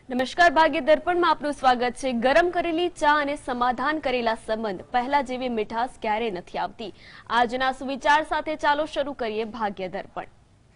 નમસ્કાર, ભાગ્ય દર્પણમાં આપનું સ્વાગત છે। ગરમ કરેલી ચા અને સમાધાન કરેલા સંબંધ પહેલા જેવી મીઠાશ ક્યારે નથી આવતી। આજના સુવિચાર સાથે ચાલો શરૂ કરીએ ભાગ્ય દર્પણ।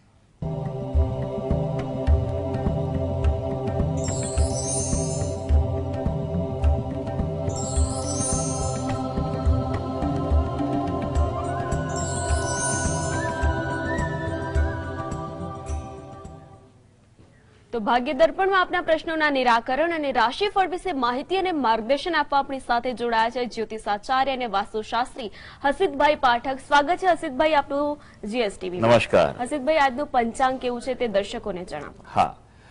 તો ભાગ્ય દર્પણમાં આપના પ્રશ્નોના નિરાકરણ અને રાશિફળ વિશે માહિતી અને માર્ગદર્શન આપવા આપણી સાથે જોડાયા છે જ્યોતિષાચાર્ય અને વાસ્તુશાસ્ત્રી હસીતભાઈ પાઠક। સ્વાગત છે હસીતભાઈ આપનું જીએસટીવી। નમસ્કાર હસીતભાઈ, આજનું પંચાંગ કેવું છે તે દર્શકોને જણાવો। હા,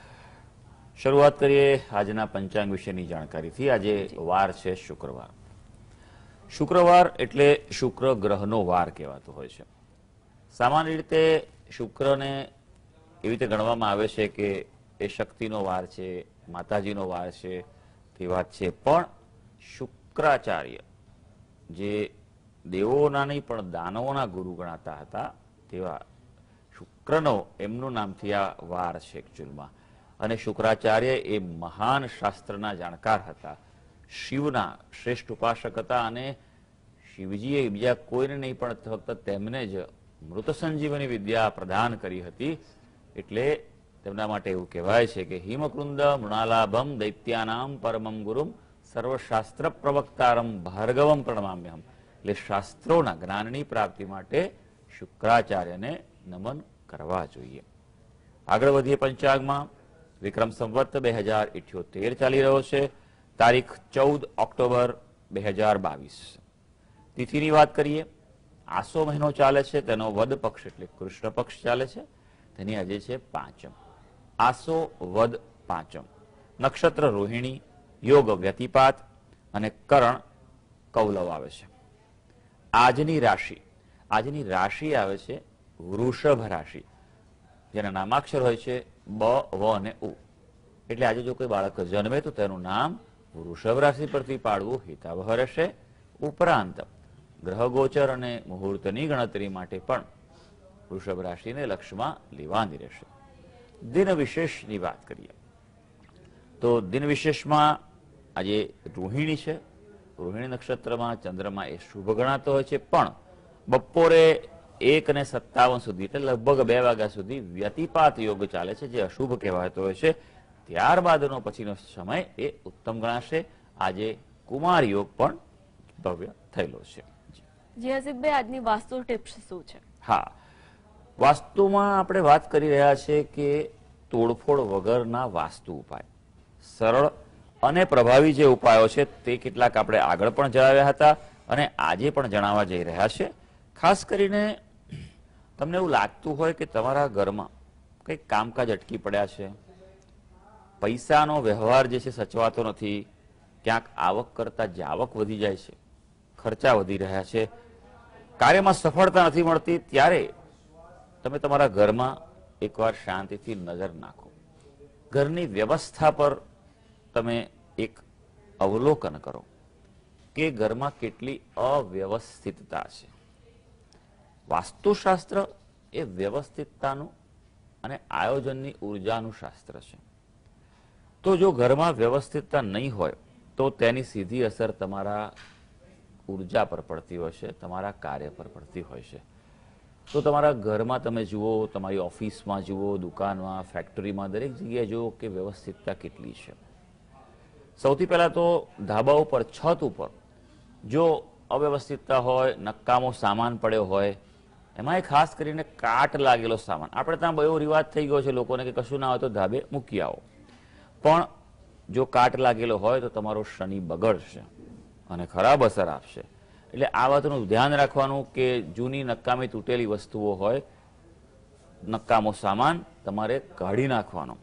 શરૂઆત કરીએ આજના પંચાંગ વિશેની જાણકારીથી। આજે વાર છે શુક્રવાર। શુક્રવાર એટલે શુક્ર ગ્રહનો વાર કહેવાતો હોય છે। સામાન્ય રીતે શુક્રને એવી રીતે ગણવામાં આવે છે કે એ શક્તિનો વાર છે, માતાજીનો વાર છે તે વાત છે। પણ શુક્રાચાર્ય જે દેવોના નહીં પણ દાનવોના ગુરુ ગણાતા હતા તેવા શુક્રનો એમનું નામથી આ વાર છે એકચ્યુઅલમાં। અને શુક્રાચાર્ય એ મહાન શાસ્ત્રના જાણકાર હતા, શિવના શ્રેષ્ઠ ઉપાસક હતા અને શિવજીએ બીજા કોઈને નહીં પણ ફક્ત તેમને જ મૃત સંજીવની વિદ્યા પ્રદાન કરી હતી। એટલે તેમના માટે એવું કહેવાય છે કે હિમકૃંદ મૃણાલાભમ દૈત્યાનામ પરમમ ગુરુમ સર્વશાસ્ત્ર પ્રવક્તારમ ભાર્ગવમ પ્રણમામ્યહમ। એટલે શાસ્ત્રોના જ્ઞાનની પ્રાપ્તિ માટે શુક્રાચાર્યને નમન કરવા જોઈએ। આગળ વધીએ પંચાંગમાં। વિક્રમ સંવત 2078 ચાલી રહ્યો છે। તારીખ 14 ઓક્ટોબર 2022। તિથિની વાત કરીએ, આસો મહિનો ચાલે છે, તેનો વદ પક્ષ એટલે કૃષ્ણ પક્ષ ચાલે છે, તેની આજે છે પાંચમ। આસો વદ પાંચમ। નક્ષત્ર રોહિણી, યોગ વ્યતિપાત અને કરણ કૌલવ આવે છે। આજની રાશિ આવે છે વૃષભ રાશિ, જેના નામાક્ષર હોય છે બ, વ અને ઉ। એટલે આજે જો કોઈ બાળક જન્મે તો તેનું નામ વૃષભ રાશિ પરથી પાડવું હિતાવહ રહેશે। ઉપરાંત ગ્રહ ગોચર અને મુહૂર્તની ગણતરી માટે પણ વૃષભ રાશિને લક્ષમાં લેવાની રહેશે। દિન વિશેષની વાત કરીએ તો દિન વિશેષમાં આજે રોહિણી છે। રોહિણી નક્ષત્રમાં ચંદ્રમા એ શુભ ગણાતો હોય છે, પણ બપોરે 1:57 સુધી એટલે લગભગ 2 વાગ્યા સુધી વ્યતિપાત યોગ ચાલે છે, જે અશુભ કહેવાતો હોય છે। ત્યારબાદનો પછીનો સમય એ ઉત્તમ ગણાશે। આજે કુમાર યોગ પણ ભવ્ય થયેલો છે। જી હસીતભાઈ, આજની વાસ્તુ ટિપ્સ શું છે? હા, વાસ્તુમાં આપણે વાત કરી રહ્યા છીએ કે તોડફોડ વગરના વાસ્તુ ઉપાય, સરળ અને પ્રભાવી જે ઉપાયો છે તે કેટલાક આપણે આગળ પણ જણાવ્યા હતા અને આજે પણ જણાવવા જઈ રહ્યા છે। ખાસ કરીને તમને એવું લાગતું હોય કે તમારા ઘરમાં કંઈક કામકાજ અટકી પડ્યા છે, પૈસાનો વ્યવહાર જે છે સચવાતો નથી, ક્યાંક આવક કરતા જાવક વધી જાય છે, ખર્ચા વધી રહ્યા છે, કાર્યમાં સફળતા નથી મળતી, ત્યારે તમે તમારા ઘરમાં એકવાર શાંતિથી નજર નાખો। ઘરની વ્યવસ્થા પર તમે એક અવલોકન કરો કે ઘરમાં કેટલી અવ્યવસ્થિતતા છે। વાસ્તુશાસ્ત્ર એ વ્યવસ્થિતતાનું અને આયોજનની ઉર્જાનું શાસ્ત્ર છે। તો જો ઘરમાં વ્યવસ્થિતતા નહીં હોય તો તેની સીધી અસર તમારા ઉર્જા પર પડતી હોય છે, તમારા કાર્ય પર પડતી હોય છે। તો તમારા ઘરમાં તમે જુઓ, તમારી ઓફિસમાં જુઓ, દુકાનમાં, ફેક્ટરીમાં, દરેક જગ્યાએ જુઓ કે વ્યવસ્થિતતા કેટલી છે। સૌથી પહેલાં તો ધાબા ઉપર, છત ઉપર જો અવ્યવસ્થિતતા હોય, નકામો સામાન પડ્યો હોય, એમાં ખાસ કરીને કાટ લાગેલો સામાન, આપણે ત્યાં એવો રિવાજ થઈ ગયો છે લોકોને કે કશું ના હોય તો ધાબે મૂકી આવો, પણ જો કાટ લાગેલો હોય તો તમારો શનિ બગડશે અને ખરાબ અસર આપશે। એટલે આ વાતનું ધ્યાન રાખવાનું કે જૂની નકામી તૂટેલી વસ્તુઓ હોય, નકામો સામાન તમારે કાઢી નાખવાનો।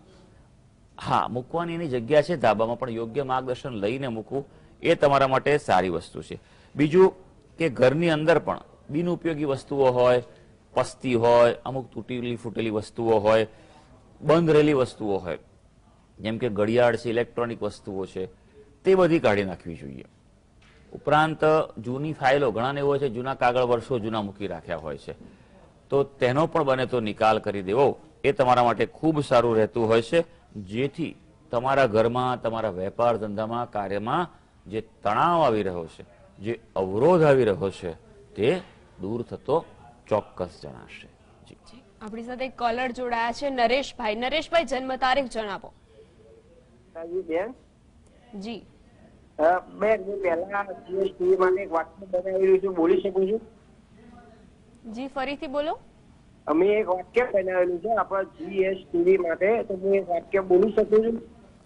હા, મૂકવાની એની જગ્યા છે ધાબામાં, પણ યોગ્ય માર્ગદર્શન લઈને મૂકવું એ તમારા માટે સારી વસ્તુ છે। બીજું કે ઘરની અંદર પણ બિનઉપયોગી વસ્તુઓ હોય, પસ્તી હોય, અમુક તૂટેલી ફૂટેલી વસ્તુઓ હોય, બંધ રહેલી વસ્તુઓ હોય, જેમ કે ઘડિયાળ છે, ઇલેક્ટ્રોનિક વસ્તુઓ છે, તે બધી કાઢી નાખવી જોઈએ। ઉપરાંત જૂની ફાઇલો, ઘણાને એવો છે જૂના કાગળ વર્ષો જૂના મૂકી રાખ્યા હોય છે, તો તેનો પણ બને તો નિકાલ કરી દેવો એ તમારા માટે ખૂબ સારું રહેતું હોય છે, જેથી તમારા ઘરમાં, તમારા વેપાર ધંધામાં, કાર્યમાં જે તણાવ આવી રહ્યો છે, જે અવરોધ આવી રહ્યો છે, તે દૂર થતો ચોક્કસ જણાશે. જી, આપણી સાથે એક કોલર જોડાયા છે નરેશભાઈ. નરેશભાઈ, જન્મ તારીખ જણાવો. બેન જી બેન હું પહેલા જીએસટી માટે એક વાક્ય બનાવી રહ્યું છું, બોલી શકું છું? જી, ફરીથી બોલો. અમે એક વાક્ય બનાવેલું છે આપણા જીએસટી માટે, તો હું એક વાક્ય બોલી શકું છું?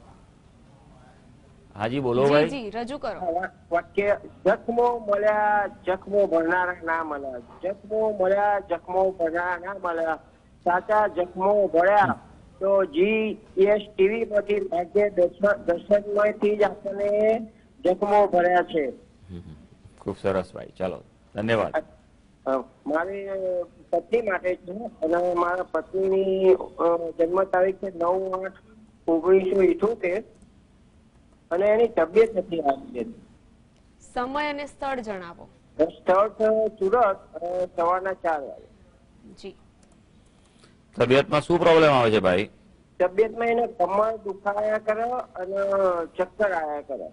હાજી બોલો જી ભાઈ. જી, રજૂ કરો. વાક્ય જખમો મળ્યા જખમો ભરનારા ના મળ્યા, જખમો મળ્યા જખમો ભરનારા ના મળ્યા, સાચા જખમો ભર્યા તો જીએસટીવી માંથી ભાગ્ય દર્શનમાંથી જ આપણને જખમો ભર્યા છે. ખૂબ સરસ ભાઈ, ચાલો ધન્યવાદ. મારી પત્ની માટે છે અને મારા પત્નીની જન્મ તારીખ છે 9/8/1978 અને એની તબિયત નથી સારી. સમય અને સ્થળ જણાવો. સ્થળ છે સુરત, સવારના 4 વાગે. જી, તબિયતમાં શું પ્રોબ્લેમ આવે છે ભાઈ? તબિયતમાં એને કમર દુખાયા કરે અને ચક્કર આયા કરે.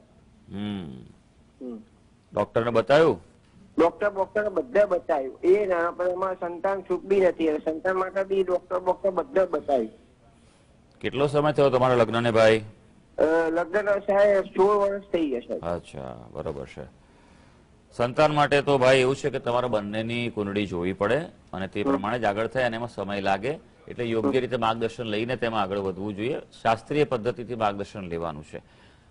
ડોક્ટરને બતાવ્યું? ડોક્ટર બધે બતાવ્યું, એ નાના પણ એમાં સંતાન સુખ બી નથી, સંતાન માટે બી ડોક્ટર બધે બતાવ્યું. કેટલો સમય થયો તમારા લગ્નને ભાઈ? લગ્ન સાહેબ 16 વર્ષ થઈ ગયા છે. અચ્છા, બરોબર છે. સંતાન માટે તો ભાઈ એવું છે કે તમારા બંનેની કુંડળી જોવી પડે અને તે પ્રમાણે જ આગળ થાય, અને એમાં સમય લાગે, એટલે યોગ્ય રીતે માર્ગદર્શન લઈને તેમાં આગળ વધવું જોઈએ. શાસ્ત્રીય પદ્ધતિથી માર્ગદર્શન લેવાનું છે.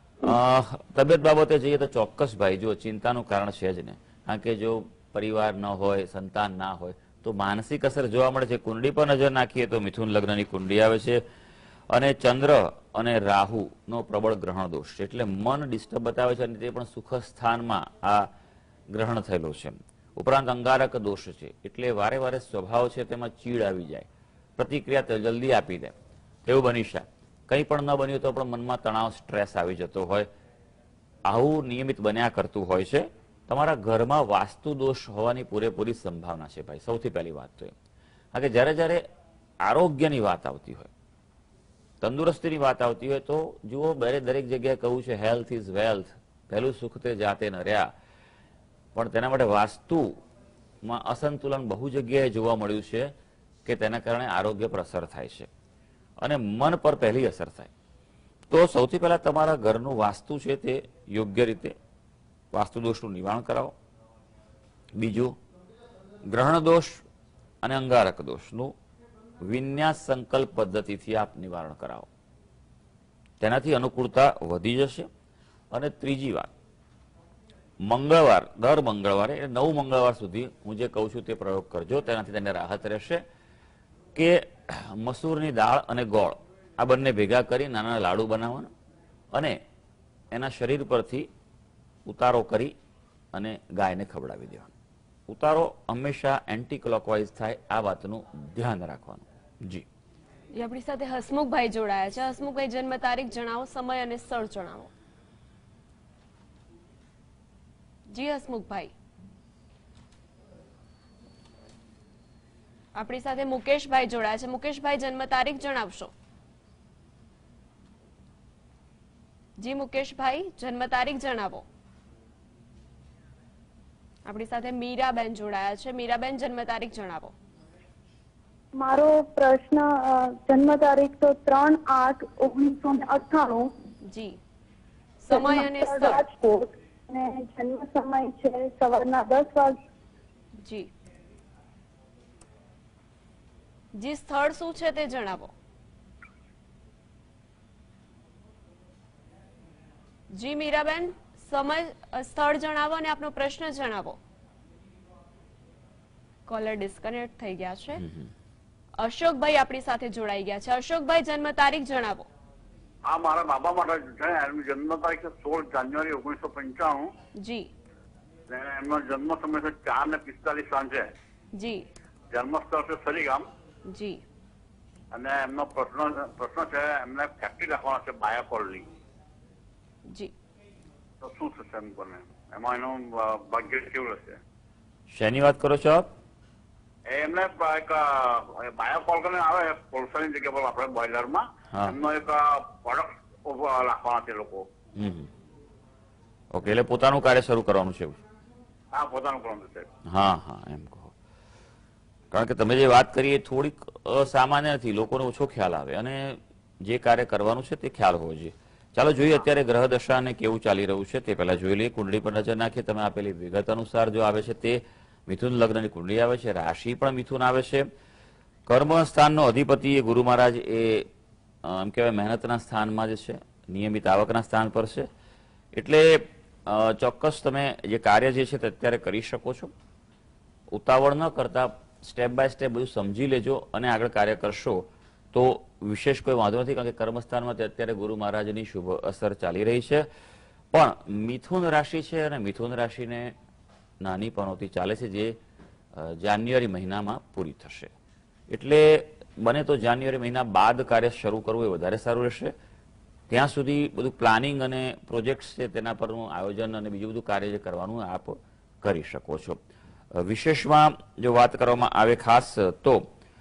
તબિયત બાબતે જઈએ તો ચોક્કસ ભાઈ જો ચિંતાનું કારણ છે જ ને, કારણ કે જો પરિવાર ન હોય, સંતાન ના હોય તો માનસિક અસર જોવા મળે છે. કુંડળી પર નજર નાખીએ તો મિથુન લગ્નની કુંડળી આવે છે અને ચંદ્ર અને રાહુનો પ્રબળ ગ્રહણ દોષ છે, એટલે મન ડિસ્ટર્બ બતાવે છે અને તે પણ સુખ સ્થાનમાં આ ગ્રહણ થયેલું છે. ઉપરાંત અંગારક દોષ છે, એટલે વારે વારે સ્વભાવ છે તેમાં ચીડ આવી જાય, પ્રતિક્રિયા જલ્દી આપી દે, એવું બની શકે. કંઈ પણ ન બન્યું તો પણ મનમાં તણાવ, સ્ટ્રેસ આવી જતો હોય, આવું નિયમિત બન્યા કરતું હોય છે. તમારા ઘરમાં વાસ્તુ દોષ હોવાની પૂરેપૂરી સંભાવના છે ભાઈ. સૌથી પહેલી વાત તો કારણ કે જ્યારે જ્યારે આરોગ્યની વાત આવતી હોય, તંદુરસ્તીની વાત આવતી હોય તો જુઓ, દરેક જગ્યાએ કહું છે હેલ્થ ઇઝ વેલ્થ, પહેલું સુખ તે જાતે ન રહ્યા, પણ તેના માટે વાસ્તુમાં અસંતુલન બહુ જગ્યાએ જોવા મળ્યું છે કે તેના કારણે આરોગ્ય પર અસર થાય છે અને મન પર પહેલી અસર થાય. તો સૌથી પહેલા તમારા ઘરનું વાસ્તુ છે તે યોગ્ય રીતે વાસ્તુ દોષનું નિવારણ કરાવો. બીજું, ગ્રહણ દોષ અને અંગારક દોષનું વિન્યાસ સંકલ્પ પદ્ધતિથી આપ નિવારણ કરાવો, તેનાથી અનુકૂળતા વધી જશે. અને ત્રીજી વાત, મંગળવાર, દર મંગળવારે 9 મંગળવાર સુધી હું જે કહું છું તે પ્રયોગ કરજો, તેનાથી તેને રાહત રહેશે. કે મસૂરની દાળ અને ગોળ આ બંને ભેગા કરી નાના લાડુ બનાવવાના અને એના શરીર પરથી ઉતારો કરી અને ગાયને ખવડાવી દેવાનો. ઉતારો હંમેશા એન્ટી ક્લોકવાઇઝ થાય, આ વાતનું ધ્યાન રાખવાનું. જી, આપણી સાથે હસમુખભાઈ જોડાયા છે. હસમુખભાઈ, જન્મ તારીખ જણાવો, સમય અને સ્થળ જણાવો. જી હસમુખભાઈ. આપણી સાથે મુકેશભાઈ જોડાયા છે. મુકેશભાઈ, જન્મ તારીખ જણાવશો. જી મુકેશભાઈ, જન્મ તારીખ જણાવો. આપણી સાથે મીરાબેન જોડાયા છે. મીરાબેન, જન્મ તારીખ જણાવો. મારો પ્રશ્ન જન્મ તારીખ તો 3/8/1998. જી, સમય અને સ્થળ. રાજકોટ અને જન્મ સમય છે સવારના 10 વાગે. જી જી, સ્થળ શું છે તે જણાવો. જી મીરાબેન, સમય, સ્થળ જણાવો અને આપનો પ્રશ્ન જણાવો. કોલર ડિસ્કનેક્ટ થઈ ગયા છે. અશોકભાઈ આપણી સાથે જોડાઈ ગયા છે. અશોકભાઈ, જન્મ તારીખ જણાવો. આ મારા બાબા માટે છે, એમની જન્મ તારીખ છે 16 જાન્યુઆરી 1995. જી. એમનો જન્મ સમય છે 4:45 સાંજે. જી. જન્મ સ્થળ છે સરીગામ. જી. અને એમનો પ્રશ્ન છે, એમને ફેક્ટરી રાખવાના છે બાયોકોલની. જી. તો શું થશે એમ કોને, એમાં એનું ભાગ્ય કેવું રહેશે? શેની વાત કરો છો આપ? એમને એક બાયોકોલ કરીને આવે કોલસાની જગ્યા પર આપણે બોઇલરમાં, એમનો એક પ્રોડક્ટ રાખવાના તે લોકો. ઓકે, એટલે પોતાનું કાર્ય શરૂ કરવાનું છે એવું? હા, પોતાનું કરવાનું છે. હા હા, એમ કહો. કારણ કે તમે જે વાત કરી એ થોડીક અસામાન્ય નથી, લોકોને ઓછો ખ્યાલ આવે અને જે કાર્ય કરવાનું છે તે ખ્યાલ હોવો જોઈએ. ચાલો જોઈએ અત્યારે ગ્રહ દશા ને કેવું ચાલી રહ્યું છે તે પહેલા જોઈ લઈએ. કુંડળી પર નજર નાખીએ. તમે આપેલી વિગત અનુસાર જો આવે છે તે મિથુન લગ્નની કુંડળી આવે છે, રાશિ પણ મિથુન આવે છે. કર્મ સ્થાનનો અધિપતિ એ ગુરુ મહારાજ એ એમ કહેવાય મહેનતના સ્થાનમાં જ છે, નિયમિત આવકના સ્થાન પર છે. એટલે ચોક્કસ તમે જે કાર્ય જે છે તે અત્યારે કરી શકો છો. ઉતાવળ ન કરતા સ્ટેપ બાય સ્ટેપ બધું સમજી લેજો અને આગળ કાર્ય કરશો તો વિશેષ કોઈ વાંધો નથી. કારણ કે કર્મસ્થાનમાં અત્યારે ગુરુ મહારાજની શુભ અસર ચાલી રહી છે. પણ મિથુન રાશિ છે અને મિથુન રાશિને નાની પનોતી ચાલે છે જે જાન્યુઆરી મહિનામાં પૂરી થશે. એટલે બને તો જાન્યુઆરી મહિના બાદ કાર્ય શરૂ કરવું એ વધારે સારું રહેશે. ત્યાં સુધી બધું પ્લાનિંગ અને પ્રોજેક્ટ્સ છે તેના પરનું આયોજન અને બીજું બધું કાર્ય જે કરવાનું આપ કરી શકો છો. વિશેષમાં જો વાત કરવામાં આવે ખાસ તો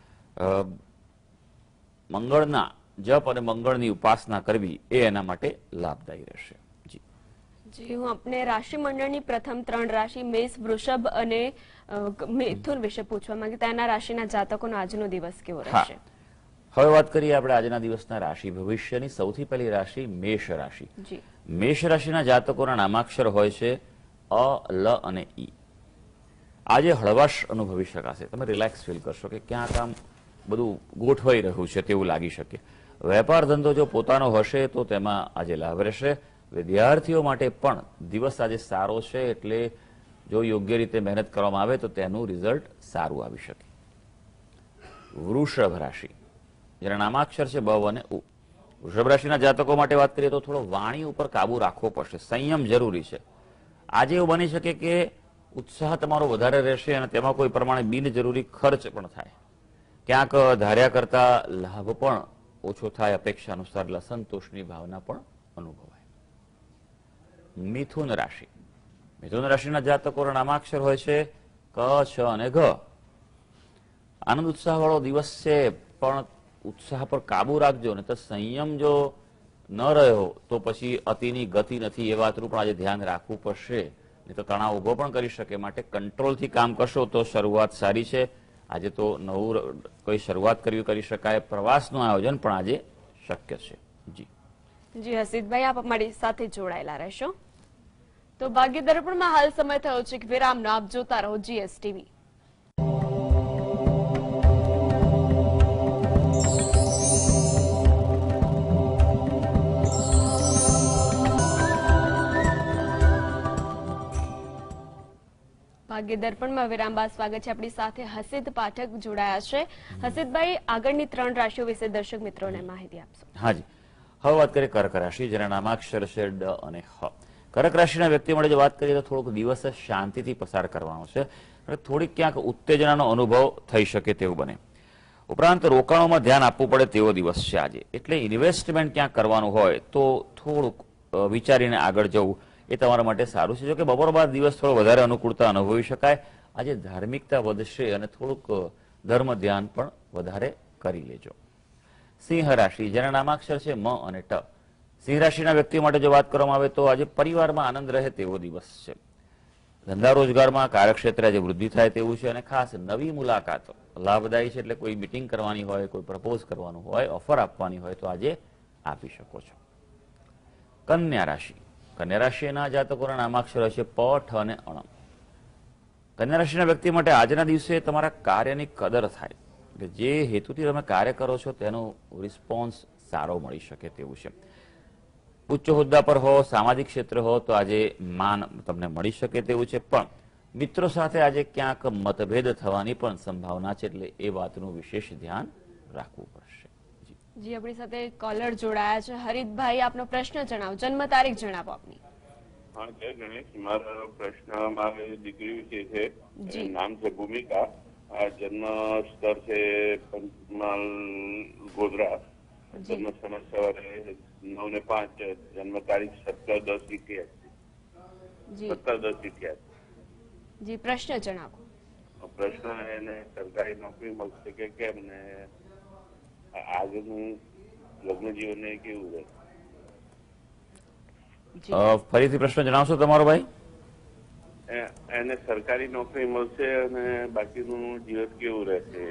મંગળના જપ અને મંગળની ઉપાસના કરવી એ એના માટે લાભદાયી રહેશે. જી, હું આપને રાશિ મંડળની પ્રથમ 3 રાશિ મેષ, વૃષભ અને મિથુન વિશે પૂછવા માંગી. તેના રાશિના જાતકોનો આજનો દિવસ કેવો રહેશે? હવે વાત કરીએ આપણે આજના દિવસના રાશિ ભવિષ્યની. સૌથી પહેલી રાશિ મેષ રાશિ. મેષ રાશિના જાતકોના નામાક્ષર હોય છે અ, લ અને ઈ. આજે હળવાશ અનુભવી શકાશે. તમે રિલેક્સ ફીલ કરશો કે ક્યાંક આમ બધું ગોઠવાઈ રહ્યું છે તેવું લાગી શકે. વેપાર ધંધો જો પોતાનો હશે તો તેમાં આજે લાભ રહેશે. વિદ્યાર્થીઓ માટે પણ દિવસ આજે સારો છે, એટલે જો યોગ્ય રીતે મહેનત કરવામાં આવે તો તેનું રિઝલ્ટ સારું આવી શકે. વૃષભ રાશિ, જેના નામાક્ષર છે બ અને ઉ. વૃષભ રાશિના જાતકો માટે વાત કરીએ તો થોડો વાણી ઉપર કાબુ રાખવો પડશે, સંયમ જરૂરી છે. આજે એવું બની શકે કે ઉત્સાહ તમારો વધારે રહેશે અને તેમાં કોઈ પ્રમાણે બિનજરૂરી ખર્ચ પણ થાય. ક્યાંક ધાર્યા કરતા લાભ પણ ઓછો થાય, અપેક્ષા અનુસાર અસંતોષની ભાવના પણ અનુભવાય. મિથુન રાશિ, મિથુન રાશિના જાતકોના નામાક્ષર હોય છે ક, છ અને ઘ. આનંદ ઉત્સાહ વાળો દિવસ છે, પણ ઉત્સાહ પર કાબુ રાખજો ને તો સંયમ જો ન રહ્યો તો પછી અતિની ગતિ નથી, એ વાતનું પણ આજે ધ્યાન રાખવું પડશે. નહીં તો તણાવ ઉભો પણ કરી શકે. માટે કંટ્રોલથી કામ કરશો તો શરૂઆત સારી છે. આજે તો નવું કોઈ શરૂઆત કરી શકાય. પ્રવાસનું આયોજન પણ આજે શક્ય છે. જી હસીતભાઈ, આપ અમારી સાથે જોડાયેલા રહેશો. તો ભાગ્ય દર્પણમાં હાલ સમય થયો છે કે વિરામનો. આપ જોતા રહો GSTV. ભાગ્ય દર્પણમાં વિરામ બાદ સ્વાગત છે. આપણી સાથે હસીદ પાઠક જોડાયા છે. હસીદભાઈ, આગળની 3 રાશિઓ વિશે દર્શક મિત્રોને માહિતી આપશો. હાજી, હવે વાત કરીએ કર્ક રાશિ, જેના નામાક્ષર છે ડ અને હ. કર્ક રાશિના વ્યક્તિ માટે જો વાત કરીએ તો થોડોક દિવસ શાંતિથી પસાર કરવાનો છે. થોડીક ક્યાંક ઉત્તેજનાનો અનુભવ થઈ શકે તેવું બને. ઉપરાંત રોકાણોમાં ધ્યાન આપવું પડે તેવો દિવસ છે આજે. એટલે ઇન્વેસ્ટમેન્ટ ક્યાંક કરવાનું હોય તો થોડુંક વિચારીને આગળ જવું એ તમારા માટે સારું છે. જો કે બપોર બાદ દિવસ થોડો વધારે અનુકૂળતા અનુભવી શકાય. આજે ધાર્મિકતા વધશે અને થોડુંક ધર્મ ધ્યાન પણ વધારે કરી લેજો. સિંહ રાશિ, જેના નામાક્ષર છે મ અને ટ. સિંહ રાશિના વ્યક્તિઓ માટે જો વાત કરવામાં આવે તો આજે પરિવારમાં આનંદ રહે તેવો દિવસ છે. ધંધા રોજગારમાં કાર્યક્ષેત્રે આજે વૃદ્ધિ થાય તેવું છે અને ખાસ નવી મુલાકાત લાભદાયી છે. એટલે કોઈ મીટિંગ કરવાની હોય, કોઈ પ્રપોઝ કરવાનું હોય, ઓફર આપવાની હોય તો આજે આપી શકો છો. કન્યા રાશિ, કન્યા રાશિના જાતકોના નામાક્ષર છે પ, ઠ અને અણ. કન્યા રાશિના વ્યક્તિ માટે આજના દિવસે તમારા કાર્યની કદર થાય. કે જે હેતુથી તમે કાર્ય કરો છો તેનો રિસ્પોન્સ સારો મળી શકે તેવું છે. ઉચ્ચ હોદ્દા પર હો, સામાજિક ક્ષેત્ર હો તો આજે માન તમને મળી શકે તેવું છે. પણ મિત્રો સાથે આજે ક્યાંક મતભેદ થવાની પણ સંભાવના છે, એટલે એ વાતનું વિશેષ ધ્યાન રાખવું પડશે. જી, આપણી સાથે કોલર જોડાયા છે. હરિતભાઈ, આપનો પ્રશ્ન જણાવો, જન્મ તારીખ જણાવો આપની. હા જય ગણેશ, મારો પ્રશ્ન મારી દીકરી વિશે છે. નામ છે ભૂમિકા. જન્મ સ્થળ છે પંચમહાલ, ગોધરા. જન્મ સમય સવારે 9:05, જન્મ તારીખ 17/10/88. જી, પ્રશ્ન જણાવો. પ્રશ્ન એને સરકારી નોકરી મળશે કે કેમ ને આગળનું લગ્ન જીવન કેવું રહે? ફરીથી પ્રશ્ન જણાવશો તમારો ભાઈ? એને સરકારી નોકરી મળશે અને બાકીનું જીવન કેવું રહેશે?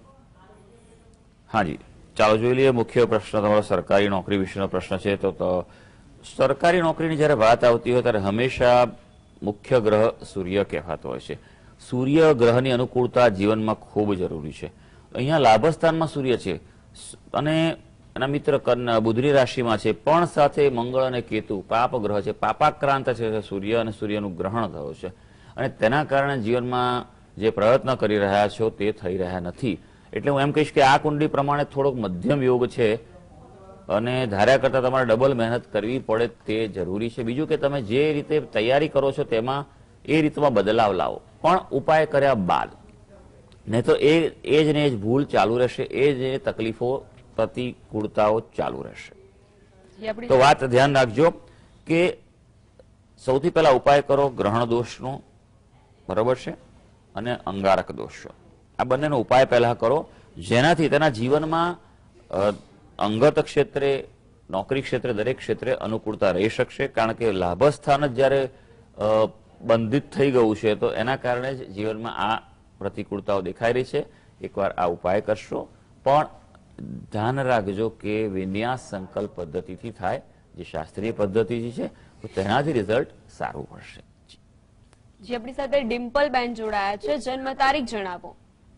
હાજી, ચાલો જોઈ લઈએ. મુખ્ય પ્રશ્ન તમારો સરકારી નોકરી વિશેનો પ્રશ્ન છે. તો સરકારી નોકરીની જયારે વાત આવતી હોય ત્યારે હંમેશા મુખ્ય ગ્રહ સૂર્ય કહેવાતો હોય છે. સૂર્ય ગ્રહની અનુકૂળતા જીવનમાં ખૂબ જરૂરી છે. અહીંયા લાભસ્થાનમાં સૂર્ય છે અને એના મિત્ર બુધની રાશિમાં છે, પણ સાથે મંગળ અને કેતુ પાપ ગ્રહ છે, પાપાક્રાંત છે સૂર્ય, અને સૂર્યનું ગ્રહણ થયું છે અને તેના કારણે જીવનમાં જે પ્રયત્ન કરી રહ્યા છો તે થઈ રહ્યા નથી. એટલે હું એમ કહીશ કે આ કુંડલી પ્રમાણે થોડોક મધ્યમ યોગ છે અને ધાર્યા કરતા તમારે ડબલ મહેનત કરવી પડે તે જરૂરી છે. બીજું કે તમે જે રીતે તૈયારી કરો છો તેમાં એ રીતમાં બદલાવ લાવો, પણ ઉપાય કર્યા બાદ. નહીં તો એ જ ને એ જ ભૂલ ચાલુ રહેશે, એ જ તકલીફો પ્રતિકૂળતાઓ ચાલુ રહેશે. તો વાત ધ્યાન રાખજો કે સૌથી પહેલા ઉપાય કરો ગ્રહણ દોષનો, બરોબર છે, અને અંગારક દોષનો. આ બંનેનો ઉપાય પહેલા કરો, જેનાથી તેના જીવનમાં અંગત ક્ષેત્રે, નોકરી ક્ષેત્રે, દરેક ક્ષેત્રે અનુકૂળતા રહી શકશે. કારણ કે લાભસ્થાન જ જ્યારે બંધિત થઈ ગયું છે તો એના કારણે જ જીવનમાં આ પ્રતિકૂળતાઓ દેખાઈ રહી છે. એકવાર આ ઉપાય કરશો, પણ ધ્યાન રાખજો કે વિન્યાસ સંકલ્પ પદ્ધતિથી થાય, જે શાસ્ત્રીય પદ્ધતિ છે, તો તેનાથી રિઝલ્ટ સારું મળશે. જી, આપણી સાથે ડિમ્પલ બેન જોડાયા છે. જન્મ તારીખ જણાવો.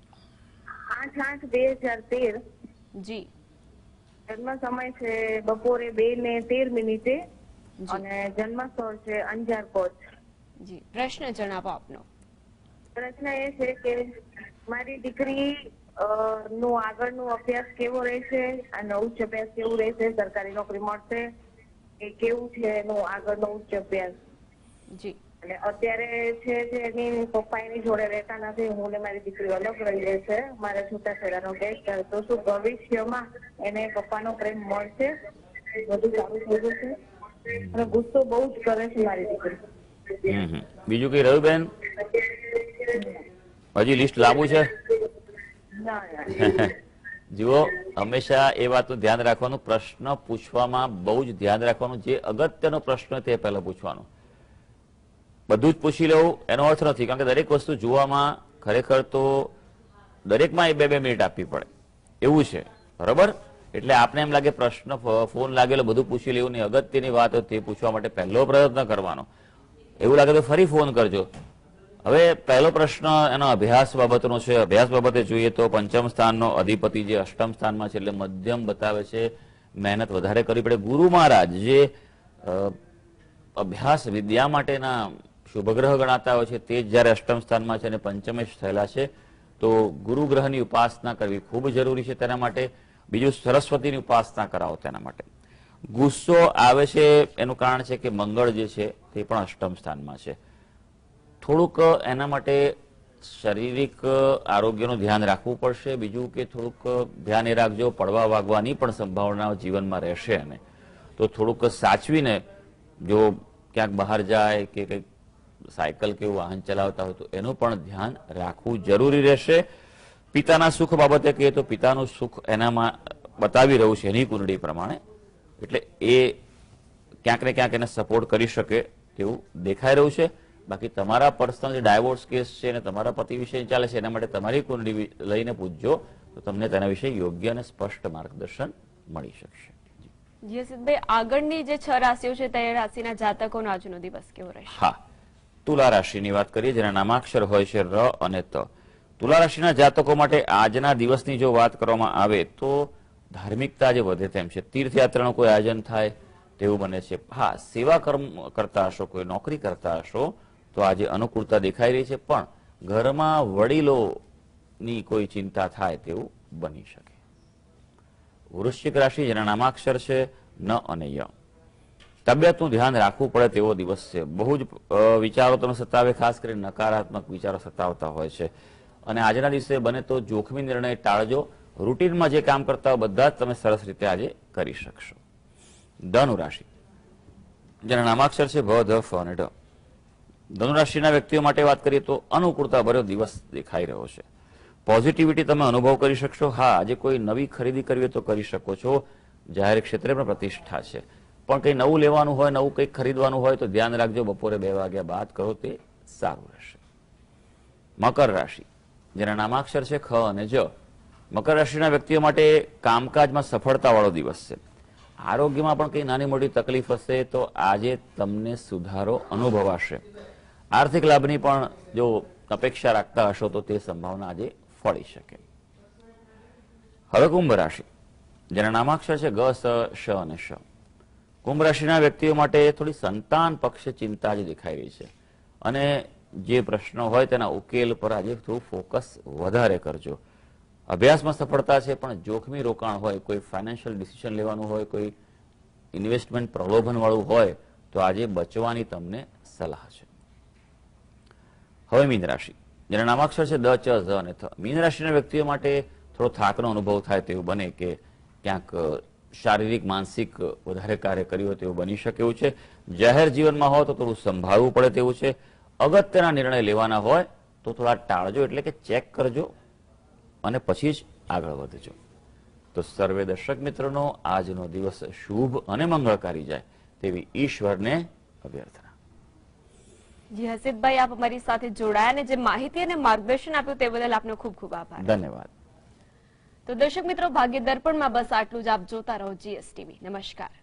8/8/2013. જી. જન્મ સમય છે બપોરે 2:13 અને જન્મ સ્થળ છે અંજાર કોચ. જી, પ્રશ્ન જણાવો આપનો. પ્રશ્ન એ છે કે મારી દીકરી નું આગળનો અભ્યાસ કેવો રહેશે અને ઉચ્ચ અભ્યાસ કેવું રહેશે, સરકારી નોકરી મળશે એ કેવું છે એનું આગળનો ઉચ્ચ અભ્યાસ? જી. અને અત્યારે છે જે એની પપ્પા એની જોડે રહેતા નથી, હું ને મારી દીકરી અલગ રહી છે, મારે છૂટાછેડાનો કેસ છે, તો શું ભવિષ્યમાં એને પપ્પાનો પ્રેમ મળશે, બધું સારું થઈ જશે? અને ગુસ્સો બહુ જ કરે છે મારી દીકરી. બીજું કઈ રહ્યું બેન? હજી લિસ્ટ લાંબુ છે. જુઓ, હંમેશા એ વાતનું ધ્યાન રાખવાનું, પ્રશ્ન પૂછવામાં બહુ જ ધ્યાન રાખવાનું. જે અગત્યનો પ્રશ્ન તે પહેલા પૂછવાનો. બધું જ પૂછી લેવું એનો અર્થ નથી, કારણ કે દરેક વસ્તુ જોવામાં ખરેખર તો દરેકમાં 2-2 મિનિટ આપવી પડે એવું છે, બરોબર? એટલે આપને એમ લાગે પ્રશ્ન ફોન લાગેલો બધું પૂછી લેવું નહીં. અગત્યની વાત હોય તે પૂછવા માટે પહેલો પ્રયત્ન કરવાનો. એવું લાગે તો ફરી ફોન કરજો. હવે પહેલો પ્રશ્ન એનો અભ્યાસ બાબતનો છે. અભ્યાસ બાબતે જોઈએ તો પંચમ સ્થાનનો અધિપતિ જે અષ્ટમ સ્થાનમાં છે, એટલે મધ્યમ બતાવે છે, મહેનત વધારે કરવી પડે. ગુરુ મહારાજ જે અભ્યાસ વિદ્યા માટેના શુભગ્રહ ગણાતા હોય છે તે જ જયારે અષ્ટમ સ્થાનમાં છે અને પંચમે થયેલા છે, તો ગુરુ ગ્રહની ઉપાસના કરવી ખૂબ જરૂરી છે તેના માટે. બીજું, સરસ્વતીની ઉપાસના કરાવો તેના માટે. ગુસ્સો આવે છે એનું કારણ છે કે મંગળ જે છે તે પણ અષ્ટમ સ્થાનમાં છે. થોડુંક એના માટે શારીરિક આરોગ્યનું ધ્યાન રાખવું પડશે. બીજું કે થોડુંક ધ્યાન એ રાખજો, પડવા વાગવાની પણ સંભાવનાઓ જીવનમાં રહેશે, અને તો થોડુંક સાચવીને જો ક્યાંક બહાર જાય કે કંઈક સાયકલ કે એવું વાહન ચલાવતા હોય તો એનું પણ ધ્યાન રાખવું જરૂરી રહેશે. પિતાના સુખ બાબતે કહીએ તો પિતાનું સુખ એનામાં બતાવી રહ્યું છે એની કુંડળી પ્રમાણે, એટલે એ ક્યાંક ને ક્યાંક એને સપોર્ટ કરી શકે તેવું દેખાઈ રહ્યું છે. બાકી તમારા પર્સનલ જે ડાયવોર્સ કેસ છે અને તમારા પતિ વિશે ચાલે છે એના માટે તમારી કુંડળી લઈને પૂછજો તો તમને તેના વિશે યોગ્ય અને સ્પષ્ટ માર્ગદર્શન મળી શકશે. જી હસીતભાઈ, આગળની જે 6 રાશિઓ છે તે રાશિના જાતકોનો આજનો દિવસ કેવો રહેશે? હા, તુલા રાશિની વાત કરીએ જેના નામાક્ષર હોય છે ર અને ત. તુલા રાશિના જાતકો માટે આજના દિવસની જો વાત કરવામાં આવે તો ધાર્મિકતા જે વધે તેમ છે. તીર્થયાત્રાનું કોઈ આયોજન થાય તેવું બને છે. હા, સેવા કર્મ કરતા હશો, કોઈ નોકરી કરતા હશો તો આજે અનુકૂળતા દેખાઈ રહી છે, પણ ઘરમાં વડીલોની કોઈ ચિંતા થાય તેવું બની શકે. વૃશ્ચિક રાશિ જેના નામાક્ષર છે ન અને ય. તબિયતનું ધ્યાન રાખવું પડે તેવો દિવસ છે. બહુ જ વિચારો તમે સતાવે, ખાસ કરીને નકારાત્મક વિચારો સતાવતા હોય છે, અને આજના દિવસે બને તો જોખમી નિર્ણય ટાળજો. રૂટીનમાં જે કામ કરતા હોય બધા જ તમે સરસ રીતે આજે કરી શકશો. ધનુ રાશિ જેના નામાક્ષર છે ભ, ધ, ફ અને ઢ. ધનુ રાશિના વ્યક્તિઓ માટે વાત કરીએ તો અનુકૂળતા ભર્યો દિવસ દેખાઈ રહ્યો છે. પોઝિટિવિટી તમે અનુભવ કરી શકશો. હા, આજે કોઈ નવી ખરીદી કરવી તો કરી શકો છો. જાહેર ક્ષેત્રે પણ પ્રતિષ્ઠા છે. પણ કંઈ નવું લેવાનું હોય, નવું કંઈક ખરીદવાનું હોય તો ધ્યાન રાખજો, બપોરે 2 વાગ્યા બાદ કરો તે સારું રહેશે. મકર રાશિ, જેના નામાક્ષર છે ખ અને જ. મકર રાશિના વ્યક્તિઓ માટે કામકાજમાં સફળતાવાળો દિવસ છે. આરોગ્યમાં પણ કંઈ નાની મોટી તકલીફ હશે તો આજે તમને સુધારો અનુભવાશે. આર્થિક લાભની પણ જો અપેક્ષા રાખતા હશો તો તે સંભાવના આજે ફળી શકે. હવે કુંભ રાશિ, જેના નામાક્ષર છે ગ, સ, શ અને શ. કુંભ રાશિના વ્યક્તિઓ માટે થોડી સંતાન પક્ષે ચિંતા આજે દેખાઈ રહી છે અને જે પ્રશ્નો હોય તેના ઉકેલ પર આજે થોડું ફોકસ વધારે કરજો. અભ્યાસમાં સફળતા છે પણ જોખમી રોકાણ હોય, કોઈ ફાઇનાન્શિયલ ડિસિઝન લેવાનું હોય, કોઈ ઇન્વેસ્ટમેન્ટ પ્રલોભન વાળું હોય તો આજે બચવાની તમને સલાહ છે. હવે મીન રાશિ, જેના નામાક્ષર છે દ, ચ, ઝ અને થ. મીન રાશિના વ્યક્તિઓ માટે થોડો થાકનો અનુભવ થાય તેવું બને કે ક્યાંક શારીરિક માનસિક વધારે કાર્ય કર્યું હોય તેવું બની શકે એવું છે. જાહેર જીવનમાં હોય તો થોડું સંભાળવું પડે તેવું છે. અગત્યના નિર્ણય લેવાના હોય તો થોડા ટાળજો, એટલે કે ચેક કરજો અને પછી જ આગળ વધજો. તો સર્વે દર્શક મિત્રોનો આજનો દિવસ શુભ અને મંગળકારી જાય તેવી ઈશ્વરને અભ્યર્થના. જી હસીબભાઈ, આપ અમારી સાથે જોડાયા અને જે માહિતી અને માર્ગદર્શન આપ્યું તે બદલ આપનો ખૂબ ખૂબ આભાર. ધન્યવાદ. તો દર્શક મિત્રો, ભાગ્ય દર્પણમાં બસ આટલું જ. આપ જોતા રહો GS TV. નમસ્કાર.